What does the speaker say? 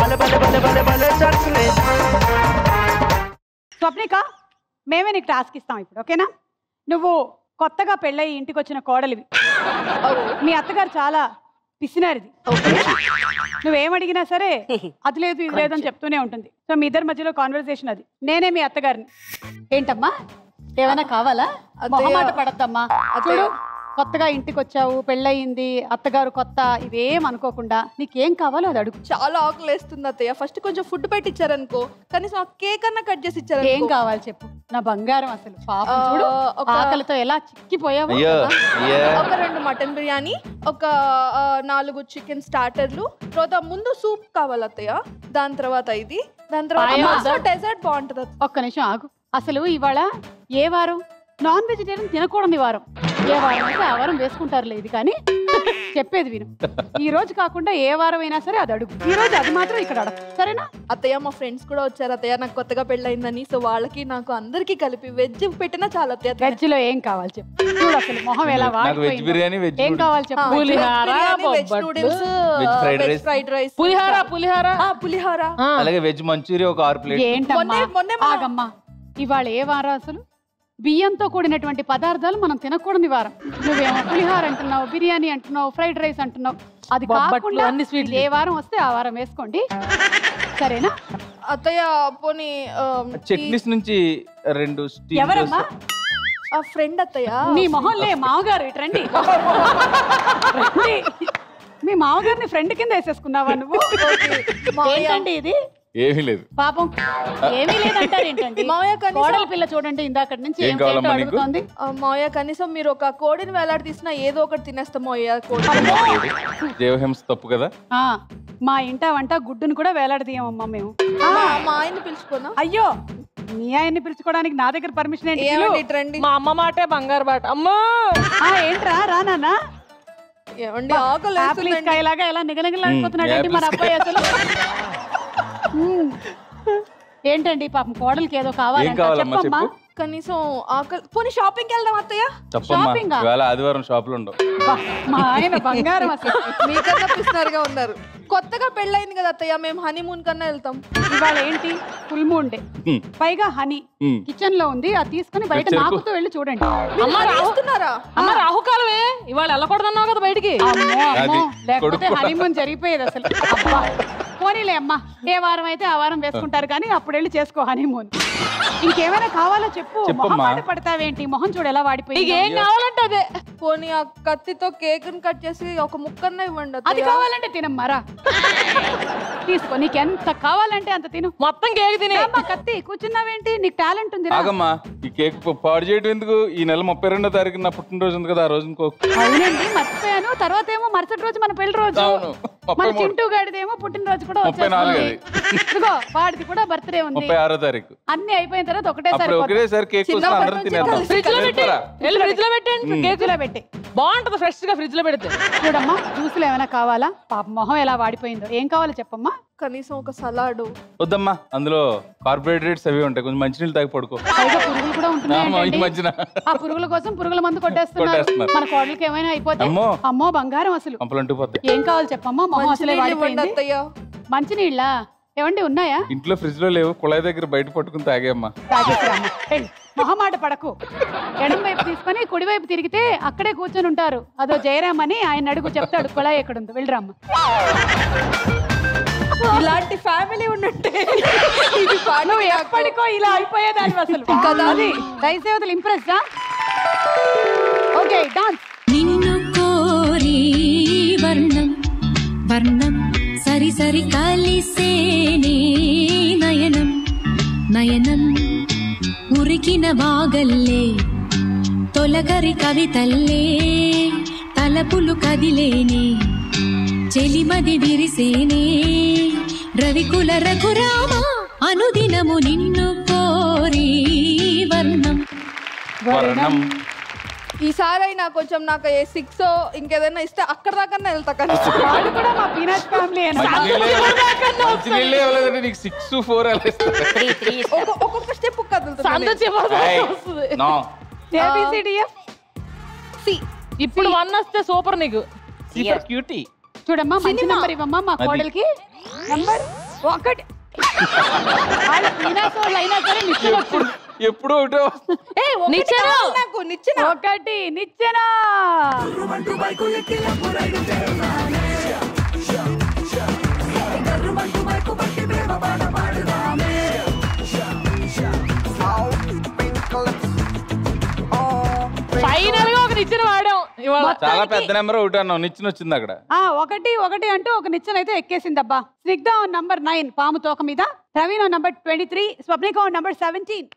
స్వప్నిక మేమే నీకు టాస్క్ ఇస్తాం ఇప్పుడు ఓకేనా నువ్వు కొత్తగా పెళ్ళయి ఇంటికి వచ్చిన కోడలివి మీ అత్తగారు చాలా పిసినారిది నువ్వేమడిగినా సరే అది లేదు ఇది లేదని చెప్తూనే ఉంటుంది సో మీ ఇద్దరి మధ్యలో కాన్వర్సేషన్ అది నేనే మీ అత్తగారిని ఏంటమ్మా ఏమైనా కావాలా మొహమాట పడద్దమ్మా చూడు కొత్తగా ఇంటికి వచ్చావు పెళ్ళయింది అత్తగారు కొత్త ఇవేం అనుకోకుండా నీకేం కావాలో అది అడుగు చాలా ఆకలి వేస్తుంది అత్తయ్య ఫస్ట్ కొంచెం ఫుడ్ పెట్టి ఇచ్చారనుకో కనీసం కేక్ అన్నా కట్ చేసి ఇచ్చారు ఏం కావాలి చెప్పు నా బంగారం అసలు పాపం చూడు ఆకలితో ఎలా చిక్కిపోయావు ఒక 2 మటన్ బిర్యానీ ఒక 4 చికెన్ స్టార్టర్లు తర్వాత ముందు సూప్ కావాలి అత్తయ్య దాని తర్వాత ఇది దాని తర్వాత డెజర్ట్ బాగుంటది ఒక్క నిమిషం ఆగు అసలు ఇవాళ ఏ వారం నాన్ వెజిటేరియన్ తినకూడదు వారం ఏ వారం అయితే ఆ వారం వేసుకుంటారులే ఇది కానీ చెప్పేది విను ఈ రోజు కాకుండా ఏ వారం అయినా సరే అది అడుగు ఈ రోజు అది మాత్రం ఇక్కడ అడుగు సరేనా అత్తయ్య మా ఫ్రెండ్స్ కూడా వచ్చారు అత్తయ్య నాకు కొత్తగా పెళ్ళయిందని సో వాళ్ళకి నాకు అందరికి కలిపి వెజ్ పెట్టినా చాలా అత్తయ్య వెజ్ లో ఏం కావాలి చెప్పు చూడు అసలు మొహం ఎలా వాడిపోయింది ఏం కావాలి చెప్పు veg noodles veg fried rice pulihora అలాగే వెజ్ మంచూరియా ఒక 6 ప్లేట్ ఏంటమ్మా ఆగమ్మా ఇవాళ ఏ వారం అసలు బియ్యంతో కూడినటువంటి పదార్థాలు మనం తినకూడని వారం నువ్వేమో పులిహోర అంటున్నావు బిర్యానీ అంటున్నావు ఫ్రైడ్ రైస్ అంటున్నావు అది కాకుండా ఏ వారం వస్తే ఆ వారం వేసుకోండి సరేనా అత్తయ్య పోనీ చట్నీస్ నుంచి 2 ఎవరమ్మా ఆ ఫ్రెండ్ అత్తయ్య నీ మొహంలే మామగారు ఇట్రండి మీ మామగారిని ఫ్రెండ్ కింద వేసేసుకున్నావా నువ్వు ఏంటండి ఇది ఏమీ లేదు పాపం ఏమీ లేదంటారు ఏంటండి కోడల పిల్ల చూడండి ఇందాక నుంచి ఏం అడుగుతోంది మావయ్య కనీసం మీరు ఒక కోడిని వేలాడి తీసినా ఏదో ఒకటి తినేస్తాం మావయ్య జీవహింస తప్పు కదా మా ఇంట వంట గుడ్డును కూడా వేలాడదీయమమ్మా మేము మా ఆయన్ని పిలుచుకోనా అయ్యో మీ ఆయన్ని పిలుచుకోవడానికి నా దగ్గర పర్మిషన్ ఏంటి మా అమ్మ మాటే బంగారు బాట అమ్మా ఏంట్రా రానా ఏమండి ఆకలి లాగా ఎలా నిగనిగలాడిపోతున్నాడండి మన అబ్బాయి అసలు ఏంటండి పాపం కోడలికి ఏదో కావాలంటే చెప్పమ్మా కనీసం ఆకలి పోనీ షాపింగ్కి వెళ్దాం అత్తయ్య షాపింగ్ ఆదివారం షాపులు ఉండవు మా ఆయన బంగారం అసలు మీకన్నా పిసినారుగా ఉన్నారు కొత్తగా పెళ్ళయింది కదా అత్తయ్య మేము హనీమూన్ కన్నా వెళ్తాం ఇవాళ ఏంటి ఫుల్ మూన్ డే పైగా హనీ కిచెన్ లో ఉంది అది తీసుకుని బయట నాకుతూ వెళ్ళి చూడండి అమ్మ రాహుకాలమే ఇవాళ వెళ్ళకూడదన్నావు కదా బయటికి లేకపోతే హనీమూన్ జరిగిపోయేది అసలు పోనీలే అమ్మా ఏ వారం అయితే ఆ వారం వేసుకుంటారు కానీ అప్పుడు వెళ్ళి చేసుకో హనీమూన్ ఇంకేమైనా కావాలో చెప్పు మొహం పడతావేంటి మొహం చూడు ఎలా వాడిపోయి ఏం కావాలంటే అదే పోనీ ఆ కత్తితో కేక్ కట్ చేసి ఒక ముక్కన్న ఇవ్వండి అది కావాలంటే తినమ్మారా తీసుకో నీకు ఎంత కావాలంటే అంత తిను మొత్తం కేక్ తినే కత్తి కూర్చున్నావేంటి నీకు టాలెంట్ ఉంది ఆగమ్మా ఈ కేక్ పాడు చేయడం ఎందుకు ఈ నెల 32వ తారీఖు నా పుట్టినరోజు ఉంది కదా ఆ రోజు అవునండి మర్చిపోయాను తర్వాత ఏమో మరుసటి రోజు మన పెళ్లి రోజు మన చింటూ గాడిదేమో పుట్టినరోజు కూడా ఇదిగో వాడిది కూడా బర్త్డే ఉంది 36వ తారీఖు అన్ని అయిపోయిన తర్వాత ఒకటేసారి కేక్ అందరం తినేద్దాం ఫ్రిడ్జ్ లో పెట్టండి కేక్ లో పెట్టి బాగుంటది ఫ్రెష్ గా ఫ్రిడ్జ్ లో పెడితే చూడమ్మా జ్యూసులు ఏమైనా కావాలా పాప మొహం ఎలా వాడిపోయిందో ఏం కావాలో చెప్పమ్మా కనీసం ఒక సలాడ్ వద్దమ్మా అందులో కార్బోహైడ్రేట్స్ అవి ఉంటాయి కొంచెం మంచినీళ్ళు తాగి పడుకో పురుగులు కూడా ఉంటున్నాయి ఆ పురుగుల కోసం పురుగుల మందు కొట్టేస్తున్నారు మన కోడలకి ఏమైనా అయిపోతే అమ్మో బంగారం అసలు ఏం కావాలి చెప్పమ్మా మొహం అసలే వాడిపోయింది మంచినీళ్ళ ఏమండి ఉన్నాయా ఇంట్లో ఫ్రిడ్జ్ లో లేవు కుళాయి దగ్గర బయట పట్టుకుని తాగేమ్మా మొహమాట పడకు ఎడం వైపు తీసుకొని కుడివైపు తిరిగితే అక్కడే కూర్చొని ఉంటారు అదో జయరామ్ అని ఆయన అడుగు చెప్తాడు కుళాయి ఎక్కడుందో వెళ్ళరామ్మ ఇలాంటి ఫ్యామిలీ ఉన్నట్టే నువ్వు ఎప్పటికో ఇలా అయిపోయేదాన్ని అసలు అది దయసేవతలు ఇంప్రెస్ ఓకే డాన్స్ నిన్ను కోరి వర్ణం వర్ణం సరి సరి కలిసేనే నయనం నయనం ఉరికిన వాగల్లే తొలగరి కవితల్లే తలపులు కదిలేనే చెలిమది విరిసేనే రవికుల రఘురామ అనుదినము నిన్ను కోరి వర్ణం వర్ణం ఈసారైనా కొంచెం నాకు 6 ఇంకేదైనా ఇస్తే అక్కడ దాకా వెళ్తా కానీ కూడా మా పీనట్ ఫ్యామిలీ ఒక్కొక్క స్టెప్ ఇప్పుడు 1 వస్తే సూపర్ నీకు చూడమ్మా మంచి నంబర్ ఇవ్వమ్మా మా కోడలికి నంబర్ ఒకటి వాళ్ళు వినాశోళ్ళు అయినా సరే నిచ్చెన వచ్చింది. ఎప్పుడు ఒకటే నిచ్చెన నాకు నిచ్చెన ఒకటి నిచ్చెన. ఫైనల్ గా ఒక నిచ్చెన వాడాం ఇవాళ. చాలా పెద్ద నెంబర్ ఒకటి అన్నావు, నిచ్చెన వచ్చింది అక్కడ. ఒకటి ఒకటి అంటూ ఒక నిచ్చెన అయితే ఎక్కేసిందబ్బా. స్నిగ్ధ నంబర్ 9 పాము తోక మీద, ప్రవీణ్ నంబర్ 23, స్వప్నిక నంబర్ 17.